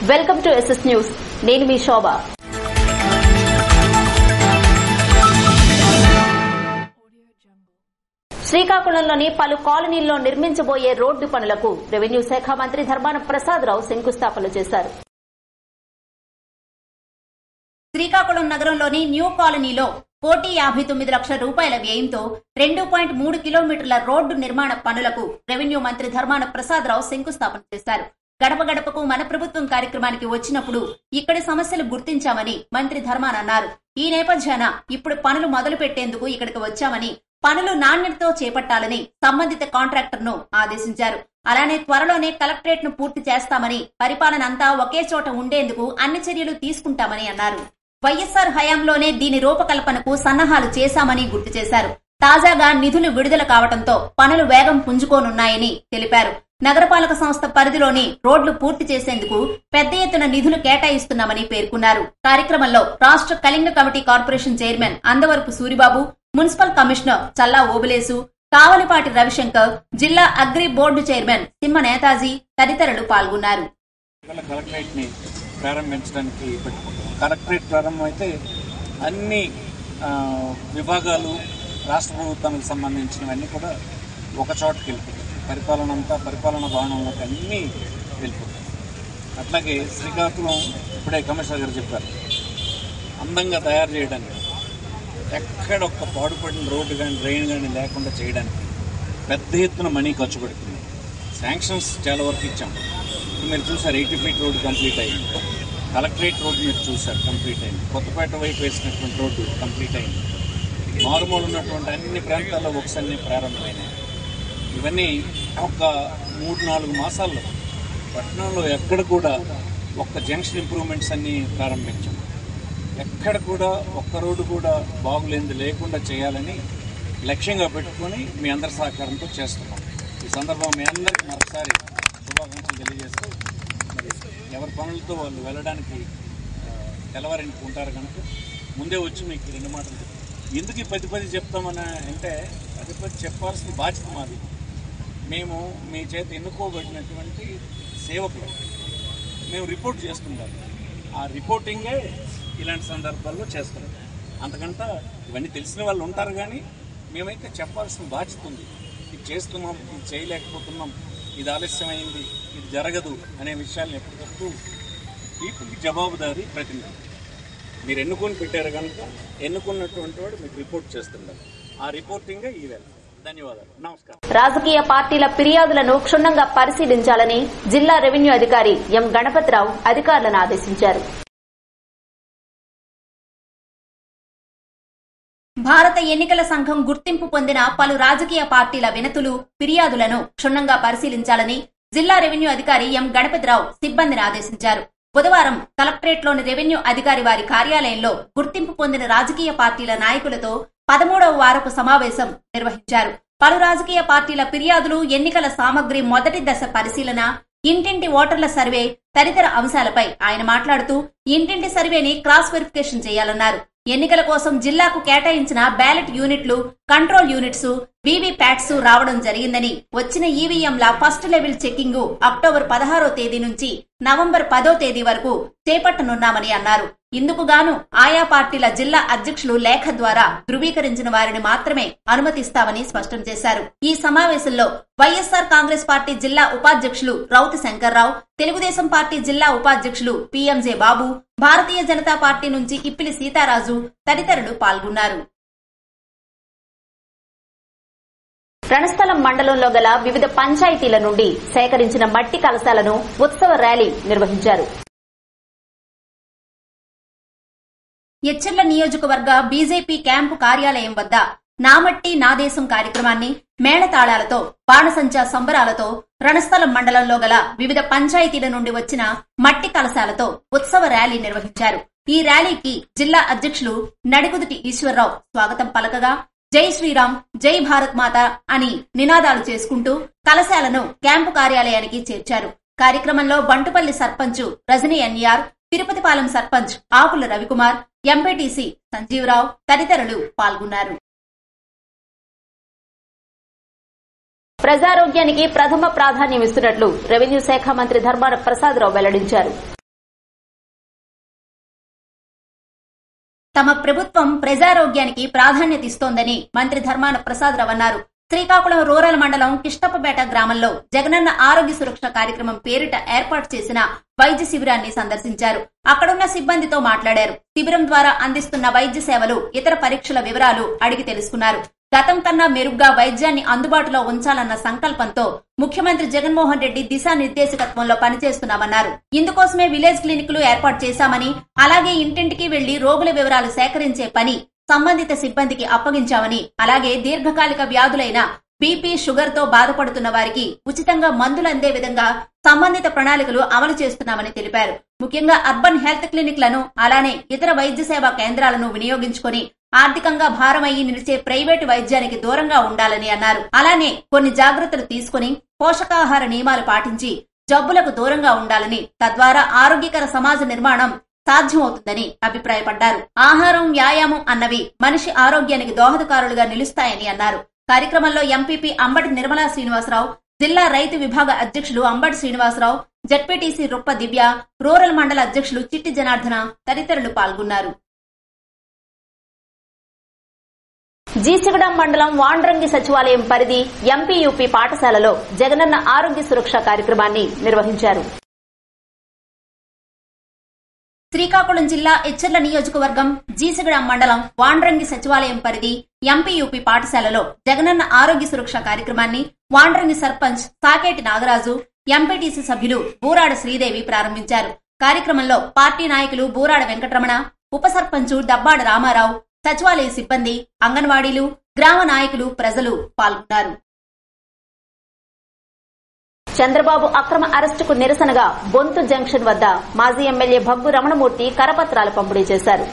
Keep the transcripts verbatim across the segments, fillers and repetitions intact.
Welcome to SS news. నేను మీ శోభ. శ్రీకాకుళంలోని పలు కాలనీల్లో నిర్మించబోయే road పనులకు రెవెన్యూ శాఖ మంత్రి ధర్మాన ప్రసాదరావు శంకుస్థాపన చేశారు. శ్రీకాకుళం నగరంలోని న్యూ కాలనీలో కోటి యాభై తొమ్మిది లక్షల రూపాయల వ్యయంతో రెండు పాయింట్ మూడు కిలోమీటర్ల రోడ్డు నిర్మాణ పనులకు రెవెన్యూ మంత్రి ధర్మాన ప్రసాదరావు శంకుస్థాపన చేశారు. గడప గడపకు మన ప్రభుత్వం కార్యక్రమానికి వచ్చినప్పుడు ఇక్కడి సమస్యలు గుర్తించామని మంత్రి ధర్మాన అన్నారు. ఈ నేపథ్యాన ఇప్పుడు పనులు మొదలు పెట్టేందుకు ఇక్కడికి వచ్చామని, పనులు నాణ్యతతో చేపట్టాలని సంబంధిత కాంట్రాక్టర్ ను ఆదేశించారు. అలానే త్వరలోనే కలెక్టరేట్ ను పూర్తి చేస్తామని, పరిపాలన అంతా ఒకే చోట ఉండేందుకు అన్ని చర్యలు తీసుకుంటామని అన్నారు. వైఎస్సార్ హయాంలోనే దీని రూపకల్పనకు సన్నాహాలు చేశామని గుర్తు చేశారు. తాజాగా నిధులు విడుదల కావడంతో పనులు వేగం పుంజుకోనున్నాయని తెలిపారు. నగరపాలక సంస్థ పరిధిలోని రోడ్లు పూర్తి చేసేందుకు పెద్ద ఎత్తున నిధులు కేటాయిస్తున్నామని పేర్కొన్నారు. కార్యక్రమంలో రాష్ట్ర Kalinga committee corporation chairman Andavarapu Suribabu, municipal commissioner Challa Obulesu, Kavalipati Ravishankar, జిల్లా agri board chairman Simha Netaji తదితరులు పాల్గొన్నారు. ప్రారంభించడానికి కలెక్టరేట్ ప్రారంభం అయితే అన్ని విభాగాలు రాష్ట్ర ప్రభుత్వానికి సంబంధించినవన్నీ కూడా ఒక చోటకి వెళ్ళిపోతాయి. పరిపాలన అంతా పరిపాలన భవనంలోకి అన్నీ వెళ్ళిపోతాయి. అట్లాగే శ్రీకాకుళం ఇప్పుడే కమిషనర్ గారు చెప్పారు, అందంగా తయారు చేయడానికి ఎక్కడ ఒక్క పాడుపడిన రోడ్డు కానీ డ్రైన్ కానీ లేకుండా చేయడానికి పెద్ద ఎత్తున మనీ ఖర్చు పెడుతుంది. శాంక్షన్స్ చాలా వరకు ఇచ్చాం. మీరు చూసారు, ఎయిటీ ఫీట్ రోడ్డు కంప్లీట్ అయింది. కలెక్టరేట్ రోడ్డు మీరు చూసారు, కంప్లీట్ అయింది. కొత్తపేట వైపు వేసినటువంటి రోడ్డు కంప్లీట్ అయింది. మారుమూల ఉన్నటువంటి అన్ని ప్రాంతాల్లో వర్క్స్ అన్నీ ప్రారంభమైనాయి. ఇవన్నీ ఒక మూడు నాలుగు మాసాల్లో పట్టణంలో ఎక్కడ కూడా ఒక్క జంక్షన్ ఇంప్రూవ్మెంట్స్ అన్నీ ప్రారంభించాం. ఎక్కడ కూడా ఒక్క రోడ్డు కూడా బాగులేంది లేకుండా చేయాలని లక్ష్యంగా పెట్టుకొని మీ అందరి సహకారంతో చేస్తున్నాం. ఈ సందర్భంగా మీ అందరికీ మరొకసారి శుభాకాంక్షలు తెలియజేస్తూ, మరి ఎవరి పనులతో వాళ్ళు వెళ్ళడానికి తెల్లవారింటికి ఉంటారు కనుక ముందే వచ్చి మీకు రెండు మాటలు చెప్తాం. ఎందుకు ఈ పది పది చెప్తామని అంటే, పది పది చెప్పాల్సిన బాధ్యత మాది. మేము మీ చేత ఎన్నుకోబడినటువంటి సేవకులు, మేము రిపోర్ట్ చేస్తుంటాం. ఆ రిపోర్టింగే ఇలాంటి సందర్భాల్లో చేస్తున్నాం. అంతకంటే ఇవన్నీ తెలిసిన వాళ్ళు ఉంటారు, కానీ మేమైతే చెప్పాల్సిన బాధ్యత ఉంది. ఇది చేస్తున్నాం, ఇది చేయలేకపోతున్నాం, ఇది ఆలస్యమైంది, ఇది జరగదు అనే విషయాలను ఎప్పటికప్పుడు పీపుల్కి జవాబుదారీ ప్రతినిధి. మీరు ఎన్నుకొని పెట్టారు కనుక ఎన్నుకున్నటువంటి వాడు మీకు రిపోర్ట్ చేస్తుండాలి. ఆ రిపోర్టింగే ఈ వేళ. ధన్యవాదాలు, నమస్కారం. రాజకీయ పార్టీల ఫిర్యాదులను క్షుణ్ణంగా పరిశీలించాలని జిల్లా రెవెన్యూ అధికారి ఎం గణపతిరావు అధికారులను ఆదేశించారు. భారత ఎన్నికల సంఘం గుర్తింపు పొందిన పలు రాజకీయ పార్టీల వినతులు, ఫిర్యాదులను క్షుణ్ణంగా పరిశీలించాలని జిల్లా రెవెన్యూ అధికారి ఎం గణపతిరావు సిబ్బందిని ఆదేశించారు. బుధవారం కలెక్టరేట్లోని రెవెన్యూ అధికారి వారి కార్యాలయంలో గుర్తింపు పొందిన రాజకీయ పార్టీల నాయకులతో పదమూడవ వారపు సమావేశం నిర్వహించారు. పలు రాజకీయ పార్టీల ఫిర్యాదులు, ఎన్నికల సామగ్రి మొదటి దశ పరిశీలన, ఇంటింటి ఓటర్ల సర్వే తదితర అంశాలపై ఆయన మాట్లాడుతూ, ఇంటింటి సర్వేని క్రాస్ వెరిఫికేషన్ చేయాలన్నారు. ఎన్నికల కోసం జిల్లాకు కేటాయించిన బ్యాలెట్ యూనిట్లు, కంట్రోల్ యూనిట్స్, వీవీ ప్యాట్స్ రావడం జరిగిందని, వచ్చిన ఈవీఎంల ఫస్ట్ లెవెల్ చెకింగ్ అక్టోబర్ పదహారో తేదీ నుంచి నవంబర్ పదో తేదీ వరకు చేపట్టనున్నామని అన్నారు. ఇందుకు గాను ఆయా పార్టీల జిల్లా అధ్యక్షులు లేఖ ద్వారా ధృవీకరించిన వారిని మాత్రమే అనుమతిస్తామని స్పష్టం చేశారు. ఈ సమావేశంలో వైఎస్సార్ కాంగ్రెస్ పార్టీ జిల్లా ఉపాధ్యక్షులు రౌతి శంకర్రావు, తెలుగుదేశం పార్టీ జిల్లా ఉపాధ్యక్షులు పీఎంజే బాబు, భారతీయ జనతా పార్టీ నుంచి ఇప్పిలి సీతారాజు తదితరులు పాల్గొన్నారు. రణస్థలం మండలంలో గల వివిధ పంచాయతీల నుండి సేకరించిన మట్టి కలశాలను ఉత్సవ ర్యాలీ నిర్వహించారు. ఎచ్చెర్ల నియోజకవర్గ బీజేపీ క్యాంపు కార్యాలయం వద్ద నామట్టి నాదేశం కార్యక్రమాన్ని మేళతాళాలతో, బాణసంచా సంబరాలతో రణస్థలం మండలంలో గల వివిధ పంచాయతీల నుండి వచ్చిన మట్టి కలశాలతో ఉత్సవ ర్యాలీ నిర్వహించారు. ఈ ర్యాలీకి జిల్లా అధ్యక్షులు నడికుదుటి ఈశ్వరరావు స్వాగతం పలకగా, జై శ్రీరామ్, జై భారత్ మాత అని నినాదాలు చేసుకుంటూ కలశాలను క్యాంపు కార్యాలయానికి చేర్చారు. కార్యక్రమంలో బంటుపల్లి సర్పంచ్ రజనీ ఎన్ఆర్, తిరుపతిపాలెం సర్పంచ్ ఆకుల రవికుమార్, ఎంపీటీసీ సంజీవరావు తదితరులు పాల్గొన్నారు. ప్రజారోగ్యానికి ప్రథమ ప్రాధాన్యం ఇస్తున్నట్లు రెవెన్యూ శాఖ మంత్రి ధర్మాన ప్రసాదరావు వెల్లడించారు. తమ ప్రభుత్వం ప్రజారోగ్యానికి ప్రాధాన్యత ఇస్తోందని మంత్రి ధర్మాన ప్రసాదరావు అన్నారు. శ్రీకాకుళం రూరల్ మండలం కిష్టపపేట గ్రామంలో జగనన్న ఆరోగ్య సురక్ష కార్యక్రమం పేరిట ఏర్పాటు చేసిన వైద్య శిబిరాన్ని సందర్శించారు. అక్కడున్న సిబ్బందితో మాట్లాడారు. శిబిరం ద్వారా అందిస్తున్న వైద్య సేవలు, ఇతర పరీక్షల వివరాలు అడిగి తెలుసుకున్నారు. గతం కన్నా మెరుగ్గా వైద్యాన్ని అందుబాటులో ఉంచాలన్న సంకల్పంతో ముఖ్యమంత్రి జగన్మోహన్ రెడ్డి దిశానిర్దేశకత్వంలో పనిచేస్తున్నామన్నారు. ఇందుకోసమే విలేజ్ క్లినిక్లు ఏర్పాటు చేశామని, అలాగే ఇంటింటికి వెళ్లి రోగుల వివరాలు సేకరించే పని సంబంధిత సిబ్బందికి అప్పగించామని, అలాగే దీర్ఘకాలిక వ్యాధులైన బీపీ, షుగర్ తో బాధపడుతున్న వారికి ఉచితంగా మందులు అందే విధంగా సంబంధిత ప్రణాళికలు అమలు చేస్తున్నామని తెలిపారు. ముఖ్యంగా అర్బన్ హెల్త్ క్లినిక్లను, అలానే ఇతర వైద్య సేవా కేంద్రాలను వినియోగించుకుని ఆర్థికంగా భారమయ్యి నిలిచే ప్రైవేటు వైద్యానికి దూరంగా ఉండాలని అన్నారు. అలానే కొన్ని జాగ్రత్తలు తీసుకుని పోషకాహార నియమాలు పాటించి జబ్బులకు దూరంగా ఉండాలని, తద్వారా ఆరోగ్యకర సమాజ నిర్మాణం సాధ్యమవుతుందని అభిప్రాయపడ్డారు. ఆహారం, వ్యాయామం అన్నవి మనిషి ఆరోగ్యానికి దోహదకారులుగా నిలుస్తాయని అన్నారు. కార్యక్రమంలో ఎంపీపీ అంబటి నిర్మలా శ్రీనివాసరావు, జిల్లా రైతు విభాగ అధ్యక్షులు అంబటి శ్రీనివాసరావు, జెడ్పీటీసీ రుప్ప దివ్య, రూరల్ మండల అధ్యక్షులు చిట్టి జనార్దన తదితరులు పాల్గొన్నారు. జీసిగూడెం మండలం వాండ్రంగి సచివాలయం పరిధి ఎంపీయూపీ పాఠశాలలో జగనన్న ఆరోగ్య సురక్ష కార్యక్రమాన్ని నిర్వహించారు. శ్రీకాకుళం జిల్లా ఎచ్చెర్ల నియోజకవర్గం జీసిగూడెం మండలం వాండ్రంగి సచివాలయం పరిధి ఎంపీయూపీ పాఠశాలలో జగనన్న ఆరోగ్య సురక్ష కార్యక్రమాన్ని వాండ్రంగి సర్పంచ్ సాకేటి నాగరాజు, ఎంపీటీసీ సభ్యులు బూరాడ శ్రీదేవి ప్రారంభించారు. కార్యక్రమంలో పార్టీ నాయకులు బూరాడ వెంకటరమణ, ఉప సర్పంచ్ దబ్బాడ రామారావు, సచివాలయ సిబ్బంది, అంగన్వాడీలు, గ్రామ నాయకులు, ప్రజలు పాల్గొన్నారు. చంద్రబాబు అక్రమ అరెస్టుకు నిరసనగా బొంతు జంక్షన్ వద్ద మాజీ ఎమ్మెల్యే భగ్గు రమణమూర్తి కరపత్రాలు పంపిణీ చేశారు.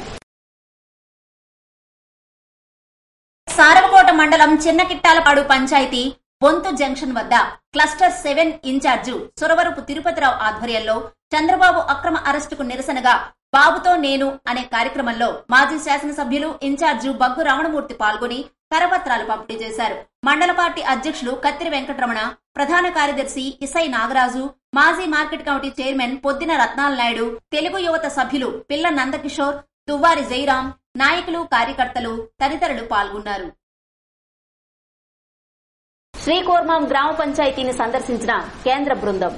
సారవకోట మండలం చిన్నకిట్టాలపాడు పంచాయతీ బొంతు జంక్షన్ వద్ద cluster seven incharge Suravarapu Tirupatirao ఆధ్వర్యంలో చంద్రబాబు అక్రమ అరెస్టుకు నిరసనగా బాబుతో నేను అనే కార్యక్రమంలో మాజీ శాసనసభ్యులు ఇన్ఛార్జు బగ్గు రమణమూర్తి పాల్గొని కరపత్రాలు పంపిణీ చేశారు. మండల పార్టీ అధ్యక్షులు కత్తిరి వెంకటరమణ, ప్రధాన కార్యదర్శి ఇసై నాగరాజు, మాజీ మార్కెట్ కమిటీ చైర్మన్ పొద్దిన రత్నాల నాయుడు, తెలుగు యువత సభ్యులు పిల్ల నందకిషోర్, దువ్వారి జైరాం, నాయకులు, కార్యకర్తలు తదితరులు పాల్గొన్నారు. శ్రీకోర్మాం గ్రామ పంచాయతీని సందర్శించిన కేంద్ర బృందం.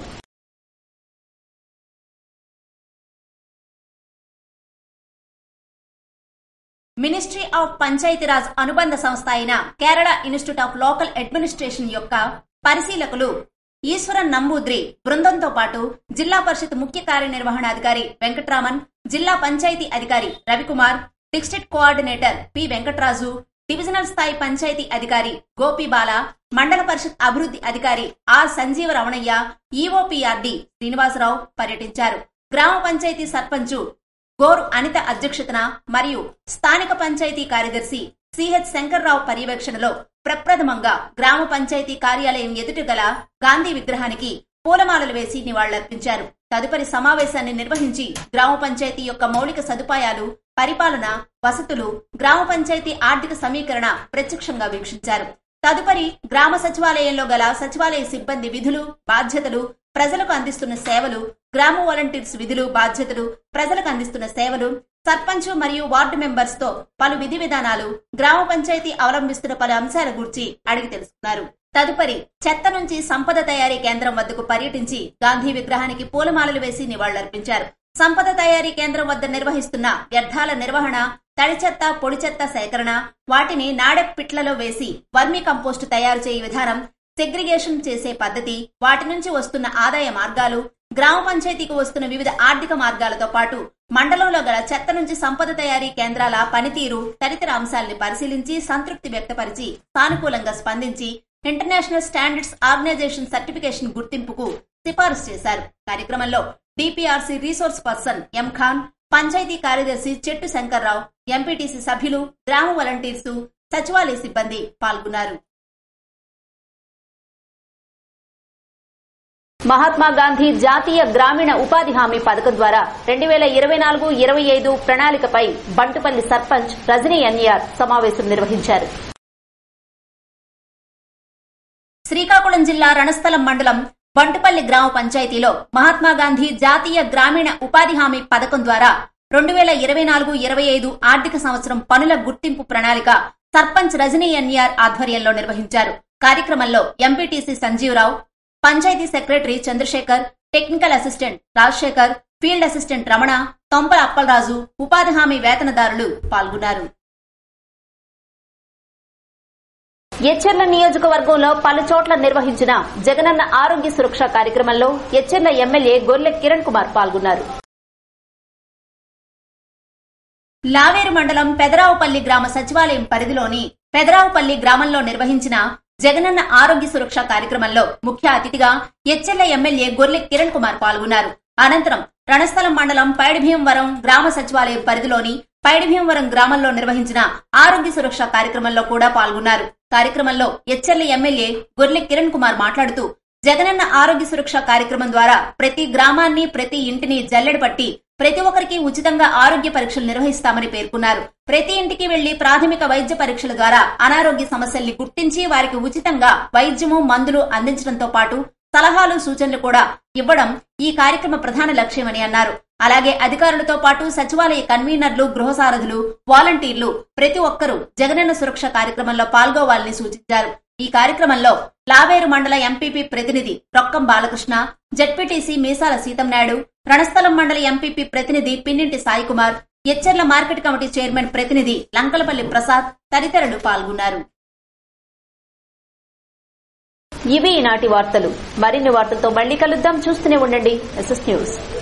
మినిస్ట్రీ ఆఫ్ పంచాయతీరాజ్ అనుబంధ సంస్థ అయిన Kerala institute of local administration యొక్క పరిశీలకులు ఈశ్వరన్ నంబూద్రి బృందంతో పాటు జిల్లా పరిషత్ ముఖ్య కార్యనిర్వహణాధికారి వెంకట్రామన్, జిల్లా పంచాయతీ అధికారి Ravikumar, district coordinator P Venkatraju, divisional స్థాయి పంచాయతీ అధికారి గోపీబాల, మండల పరిషత్ అభివృద్ధి అధికారి ఆర్ సంజీవ రమణయ్య, ఈఓపీఆర్డి శ్రీనివాసరావు పర్యటించారు. గ్రామ పంచాయతీ సర్పంచు గోరు అనిత అధ్యక్షతన మరియు స్థానిక పంచాయతీ కార్యదర్శి సిహెచ్ శంకర్రావు పర్యవేక్షణలో ప్రప్రథమంగా గ్రామ పంచాయతీ కార్యాలయం ఎదుట గల గాంధీ విగ్రహానికి పూలమాలలు వేసి నివాళులర్పించారు. తదుపరి సమావేశాన్ని నిర్వహించి గ్రామ పంచాయతీ యొక్క మౌలిక సదుపాయాలు, పరిపాలన, వసతులు, గ్రామ పంచాయతీ ఆర్థిక సమీకరణ ప్రత్యక్షంగా వీక్షించారు. తదుపరి గ్రామ సచివాలయంలో గల సచివాలయ సిబ్బంది విధులు, బాధ్యతలు, ప్రజలకు అందిస్తున్న సేవలు, గ్రామ వాలంటీర్స్ విధులు, బాధ్యతలు, ప్రజలకు అందిస్తున్న సేవలు, సర్పంచ్ మరియు వార్డు మెంబర్స్ తో పలు విధి విధానాలు, గ్రామ పంచాయతీ అవలంబిస్తున్న పలు అంశాల గురించి అడిగి తెలుసుకున్నారు. తదుపరి చెత్త నుంచి సంపద తయారీ కేంద్రం వద్దకు పర్యటించి గాంధీ విగ్రహానికి పూలమాలలు వేసి నివాళులర్పించారు. సంపద తయారీ కేంద్రం వద్ద నిర్వహిస్తున్న వ్యర్థాల నిర్వహణ, తడి చెత్త, పొడి చెత్త సేకరణ, వాటిని నాడెప్ పిట్లలో వేసి వర్మీ కంపోస్టు తయారు చేయే విధానం, సెగ్రిగేషన్ చేసే పద్ధతి, వాటి నుంచి వస్తున్న ఆదాయ మార్గాలు, గ్రామ పంచాయతీకి వస్తున్న వివిధ ఆర్థిక మార్గాలతో పాటు మండలంలో గల చెత్త నుంచి సంపద తయారీ కేంద్రాల పనితీరు తదితర అంశాలను పరిశీలించి సంతృప్తి వ్యక్తపరిచి సానుకూలంగా స్పందించి ఇంటర్నేషనల్ స్టాండర్డ్స్ ఆర్గనైజేషన్ సర్టిఫికేషన్ గుర్తింపుకు సిఫారసు చేశారు. కార్యక్రమంలో DPRC resource person M Khan, panchayat కార్యదర్శి చెట్టు శంకర్రావు, ఎంపీటీసీ సభ్యులు, గ్రామ వాలంటీర్స్, సచివాలయ సిబ్బంది పాల్గొన్నారు. మహాత్మా గాంధీ జాతీయ గ్రామీణ ఉపాధి హామీ పథకం ద్వారా రెండు వేల ఇరవై నాలుగు ఇరవై ఐదు ప్రణాళికపై బంటుపల్లి సర్పంచ్ రజనీ ఎన్ఆర్ సమావేశం నిర్వహించారు. శ్రీకాకుళం జిల్లా రణస్థలం మండలం బంటుపల్లి గ్రామ పంచాయతీలో మహాత్మా గాంధీ జాతీయ గ్రామీణ ఉపాధి హామీ పథకం ద్వారా రెండు వేల ఇరవై నాలుగు ఇరవై ఐదు ఆర్థిక సంవత్సరం పనుల గుర్తింపు ప్రణాళిక సర్పంచ్ రజనీ ఎన్ఆర్ ఆధ్వర్యంలో నిర్వహించారు. కార్యక్రమంలో MPTC Sanjeevarao, panchayat secretary Chandrasekhar, technical assistant Rajasekhar, field assistant Ramana, Tompala Appalaraju, ఉపాధి హామీ వేతనదారులు పాల్గొన్నారు. ఎచ్చెర్ల నియోజకవర్గంలో పలు చోట్ల నిర్వహించిన జగనన్న ఆరోగ్య సురక్ష కార్యక్రమంలో ఎచ్చెర్ల ఎమ్మెల్యే గొర్లె కిరణ్ కుమార్ పాల్గొన్నారు. లావేరు మండలం పెదరావుపల్లి గ్రామ సచివాలయం పరిధిలోని పెదరావుపల్లి గ్రామంలో నిర్వహించిన జగనన్న ఆరోగ్య సురక్ష కార్యక్రమంలో ముఖ్య అతిథిగా ఎచ్చెర్ల ఎమ్మెల్యే గొర్లె కిరణ్ కుమార్ పాల్గొన్నారు. అనంతరం రణస్థలం మండలం పైడిభీమవరం గ్రామ సచివాలయం పరిధిలోని పైడిభీమవరం గ్రామంలో నిర్వహించిన ఆరోగ్య సురక్ష కార్యక్రమంలో కూడా పాల్గొన్నారు. కార్యక్రమంలో ఎచ్చెర్ల ఎమ్మెల్యే గొర్లె కిరణ్ కుమార్ మాట్లాడుతూ జగనన్న ఆరోగ్య సురక్ష కార్యక్రమం ద్వారా ప్రతి గ్రామాన్ని, ప్రతి ఇంటిని జల్లెడ పట్టి ప్రతి ఒక్కరికి ఉచితంగా ఆరోగ్య పరీక్షలు నిర్వహిస్తామని పేర్కొన్నారు. ప్రతి ఇంటికి వెళ్లి ప్రాథమిక వైద్య పరీక్షల ద్వారా అనారోగ్య సమస్యల్ని గుర్తించి వారికి ఉచితంగా వైద్యము, మందులు అందించడంతో పాటు సలహాలు, సూచనలు కూడా ఇవ్వడం ఈ కార్యక్రమ ప్రధాన లక్ష్యమని అన్నారు. అలాగే అధికారులతో పాటు సచివాలయ కన్వీనర్లు, గృహసారథులు, వాలంటీర్లు ప్రతి ఒక్కరూ జగనన్న సురక్ష కార్యక్రమంలో పాల్గొవాలని సూచించారు. ఈ కార్యక్రమంలో లావేరు మండల ఎంపీపీ ప్రతినిధి రొక్కం బాలకృష్ణ, జెడ్పీటీసీ మీసాల సీతంనాయుడు, రణస్థలం మండల ఎంపీపీ ప్రతినిధి Pinninti Saikumar, Etcherla market committee chairman ప్రతినిధి లంకలపల్లి ప్రసాద్ తదితరులు పాల్గొన్నారు. ఇవి ఈనాటి వార్తలు. మరిన్ని వార్తలతో మళ్లీ కలుద్దాం. చూస్తూనే ఉండండి ఎస్ఎస్ న్యూస్.